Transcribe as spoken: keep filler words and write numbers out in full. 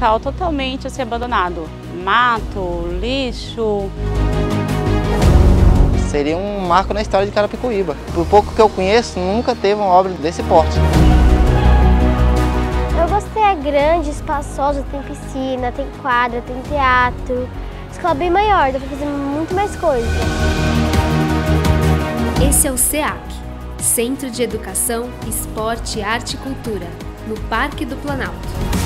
local totalmente assim, abandonado. Mato, lixo. Seria um marco na história de Carapicuíba. Por pouco que eu conheço, nunca teve uma obra desse porte. Eu gostei, é grande, espaçosa, tem piscina, tem quadra, tem teatro. Escola bem maior, dá pra fazer muito mais coisa. Esse é o SEAC, Centro de Educação, Esporte, Arte e Cultura, no Parque do Planalto.